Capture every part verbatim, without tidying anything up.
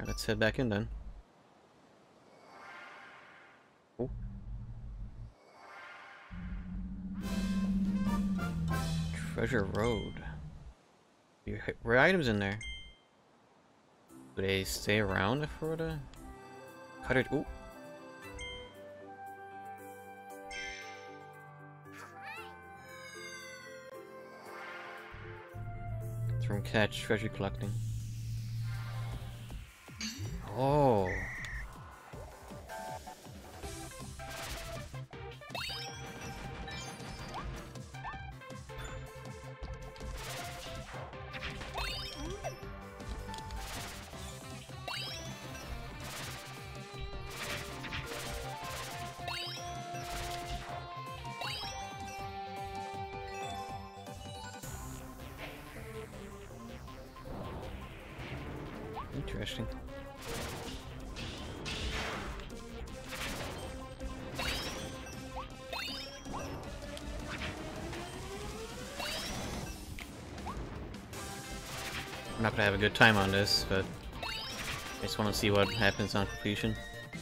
Alright, let's head back in then. Oh. Treasure Road. Your were items in there? Do they stay around if we were to cut it? Ooh. It's from catch treasure collecting. Oh. Interesting. I'm not gonna have a good time on this, but I just want to see what happens on completion.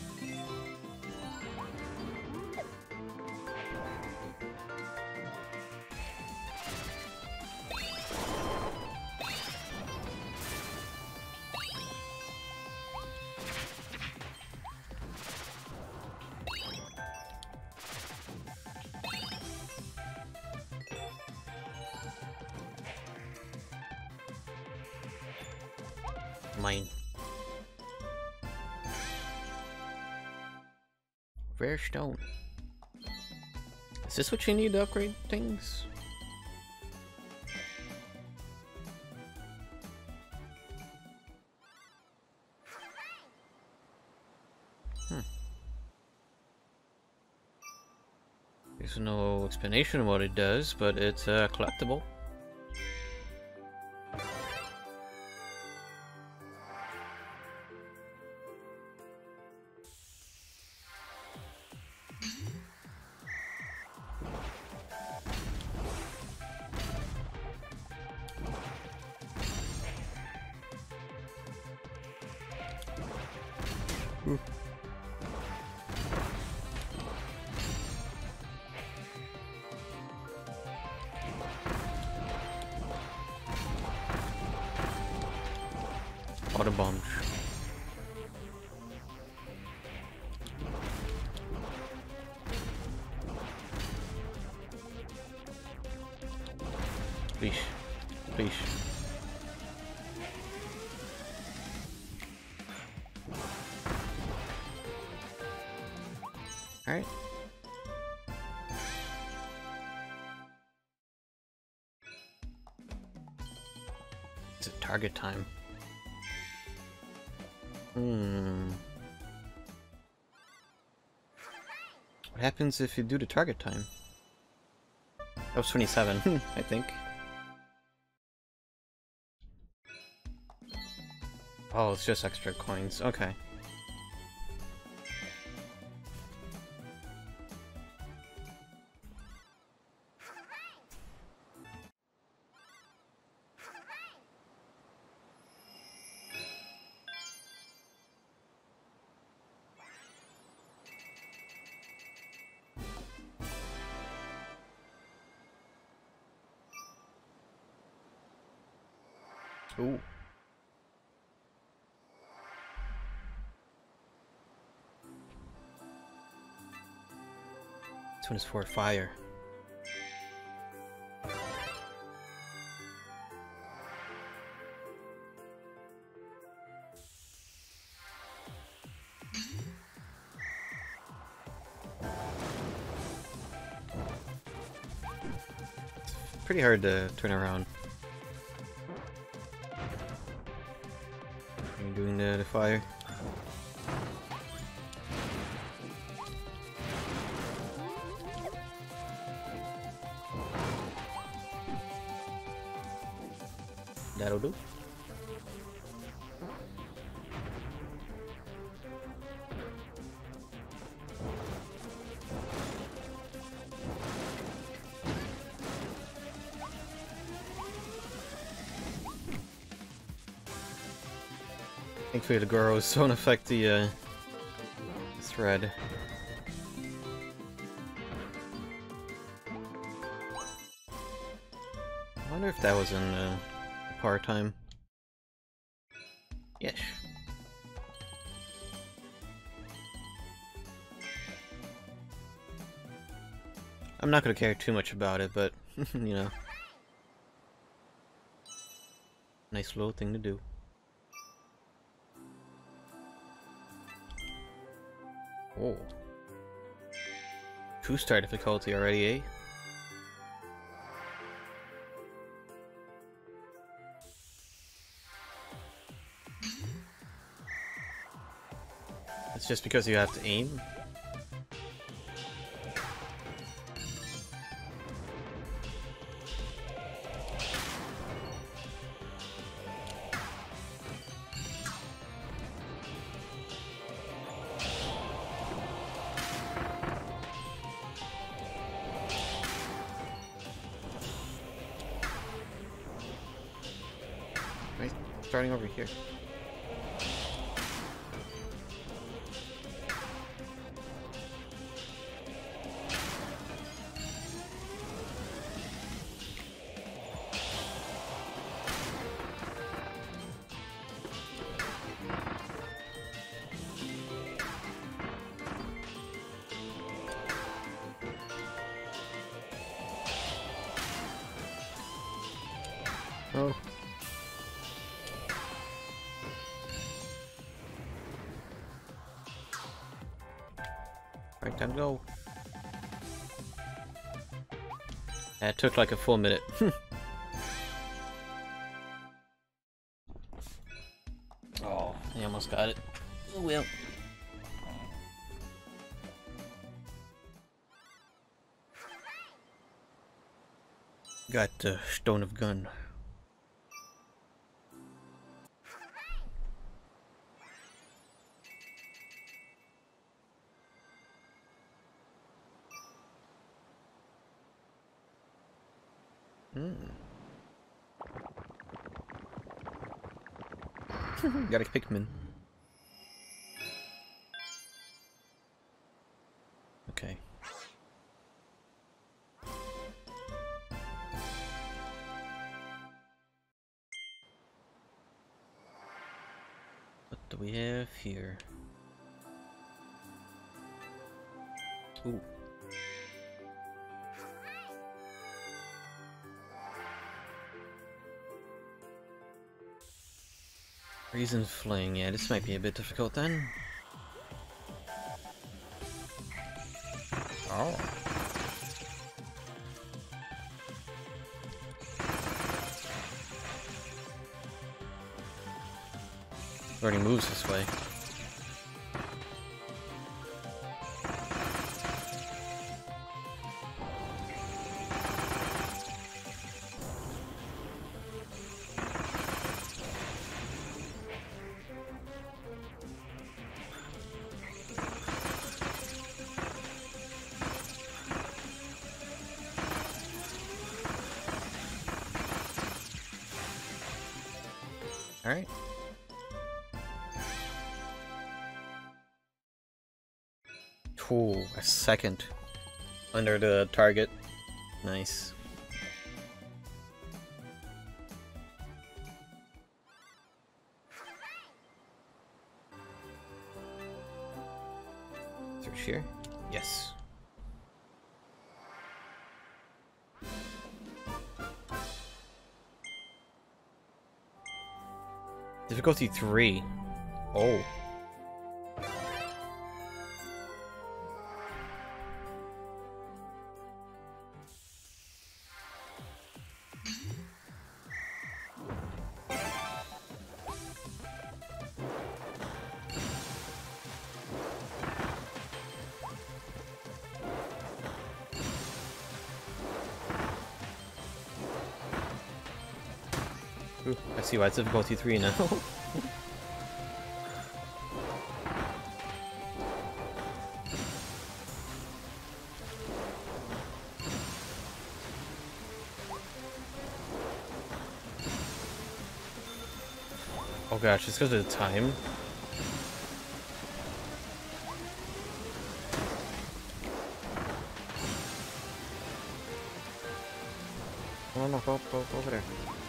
Mine. Rare stone. Is this what you need to upgrade things? Hmm. There's no explanation of what it does, but it's uh, collectible. Ooh. Auto bombs. Please, please. All right. It's a target time. Hmm. What happens if you do the target time? That was twenty-seven, I think. Oh, it's just extra coins. Okay. Ooh. This one is for fire. It's pretty hard to turn around. You're doing the, the fire. That'll do. Thankfully the Goros don't affect the uh, thread. I wonder if that was in uh, part time. Yes. I'm not gonna care too much about it, but you know, nice little thing to do. Oh, two star difficulty already, eh? It's just because you have to aim. Right, starting over here. Oh. Right, time to go. Yeah, it took like a full minute. Oh, I almost got it. Oh well. Got the Stone of Gun. Hmm. Got a Pikmin. Okay. What do we have here? Ooh. Reason Fling, yeah, this might be a bit difficult then. Oh. Already moves this way. Alright. Ooh, a second under the target. Nice. Through here? Yes. Difficulty three. Oh. Ooh, I see why it's difficulty three now. Oh gosh, it's because of the time. No, no, go, go, go over there.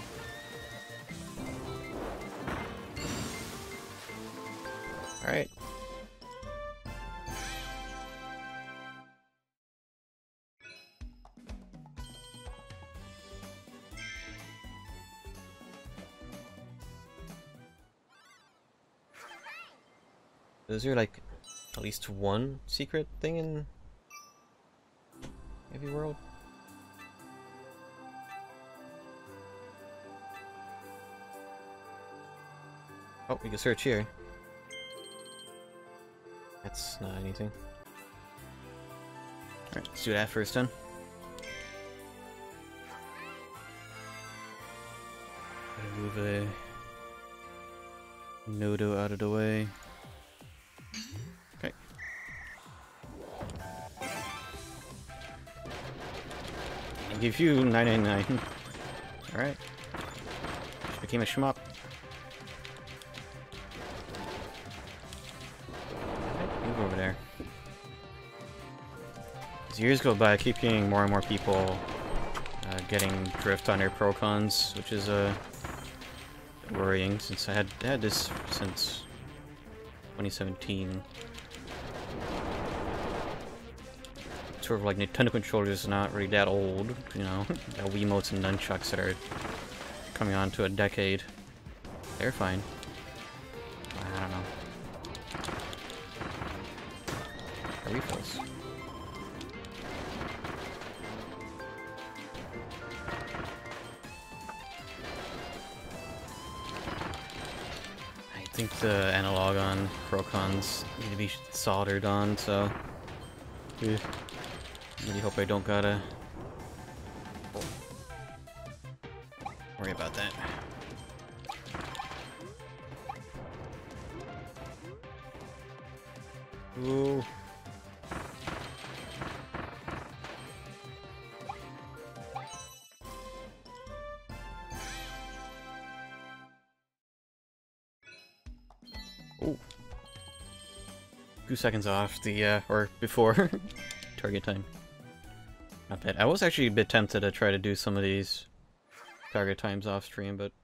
Alright. Is there like at least one secret thing in every world? Oh, we can search here. That's not anything. Alright, let's do that first then. Move a Nodo out of the way. Okay. I give you nine ninety-nine. Alright. Just became a shmup. Move over there. As years go by, I keep hearing more and more people uh, getting drift on their Procons, which is uh, worrying since I had had this since twenty seventeen. Sort of like Nintendo controllers, not really that old, you know. The Wiimotes and nunchucks that are coming on to a decade. They're fine. I don't know. Refills. I think the analog on Procons need to be soldered on, so I really hope I don't gotta worry about that. Ooh. Ooh. Two seconds off the, uh, or before target time. Not bad. I was actually a bit tempted to try to do some of these target times off stream, but